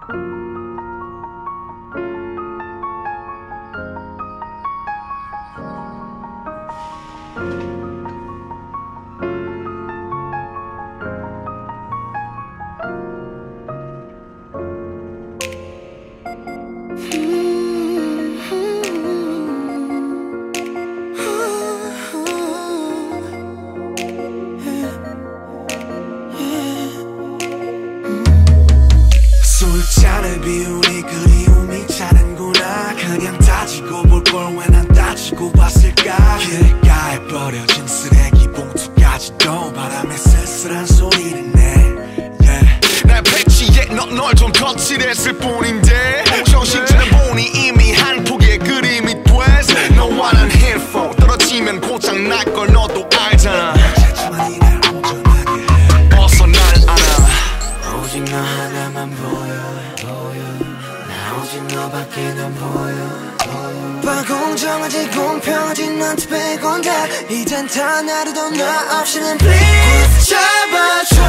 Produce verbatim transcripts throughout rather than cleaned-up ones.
술잔을 비우니 그리움이 차는구나. 그냥 따지고 볼 걸 왜 난 따지고 봤을까. 길가에 버려진 쓰레기 봉투까지도 바람에 쓸쓸한 소리를 내. yeah. 날 패치해 넌 좀 거칠했을 뿐인데 정신차려 보니 이미 한 폭의 그림이 됐어. 너와 난 힐포 떨어지면 고장날 걸 너도 알잖아. 자꾸만 날 운전하게 해. 어서 날 안아. 오직 너 하나만 보여. 나 오직 너밖에 난 보여. 봐 공정하지 공평하지 너한테 빼곤다. 이젠 단 하루도 나 없이는 please 잡아줘.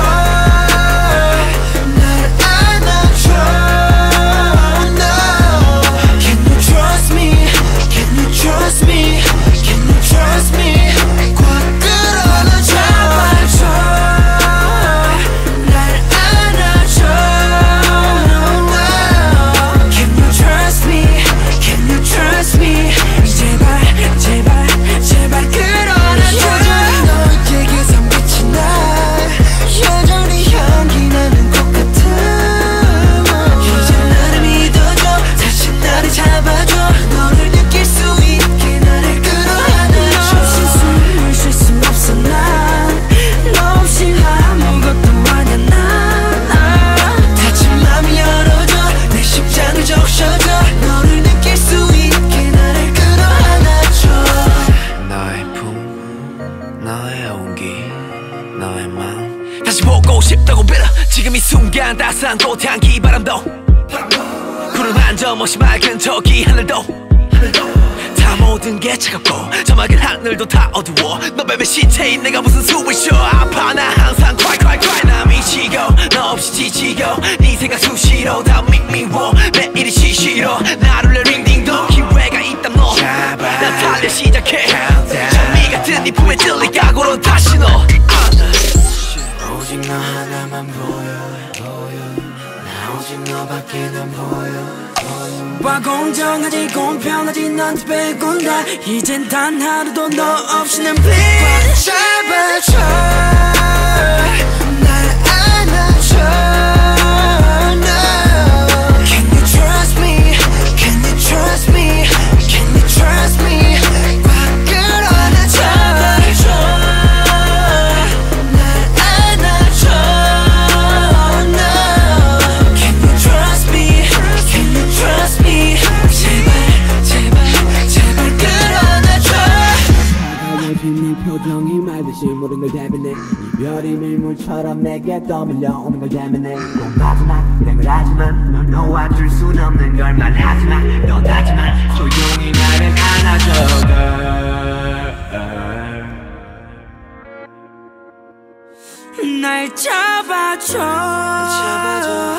날 안아줘. No. Can you trust me? Can you trust me? Can you trust me? 꽉 끌어안아 잡아줘. 날 안아줘. No. Can you trust me? Can you trust me? 제발 제발 제발 끌어안아줘. 여전히 너에게서 빛이 나. 여전히 향기 나는 것 같아. 이제 나를 믿어줘. 다시 나를 잡아줘. 너를 느낄 수 있게 나를 끌어안아줘. 너 없이 숨을 쉴 수 없어 난. 너 없이 아무것도 아냐 난. 다친 맘 열어줘. 내 심장을 적셔줘. 너를 느낄 수 있게 나를 끌어안아줘. 너의 품, 너의 온기, 너의 마음 다시 보고 싶다고 빌어. 지금 이 순간 따스한 꽃향기 바람도 구름 한 점 없이 맑은 저기 하늘도 다 모든 게 차갑고 저 맑은 하늘도 다 어두워. 너 뱀의 시체인 내가 무슨 수을 쉬어. 아파 나 항상 cry cry cry. 나 미치고 너 없이 지치고 네 생각 수시로 다 미미워. 매일이 시시로 나를 내 링딩도 기회가 있다면 너 나 달려 시작해. 정미 같은 네 품에 들릴 각오로 다시 너 오직 너 하나만 보여. 나 오직 너밖에 난 보여. 와 공정하지 공평하지 너한테 빼곤다. 이젠 단 하루도 너 없이는 please 잡아줘. 날 안아줘. No. Can you trust me? Can you trust me? Can you trust me? 꽉 끌어안아 잡아줘. 날 안아줘. No. Can you trust me? Can you trust me? 제발 제발 제발 끌어안아줘. 차가워진 네 표정이 말듯이 모든 걸 대변해. 이별이 밀물처럼 내게 떠밀려오는 걸 대면해. 넌 마지막 이런 걸 하지만 널 놓아줄 순 없는 걸 말하지만 넌 하지만 조용히 나를 안아줘. 날 잡아줘. 잡아줘.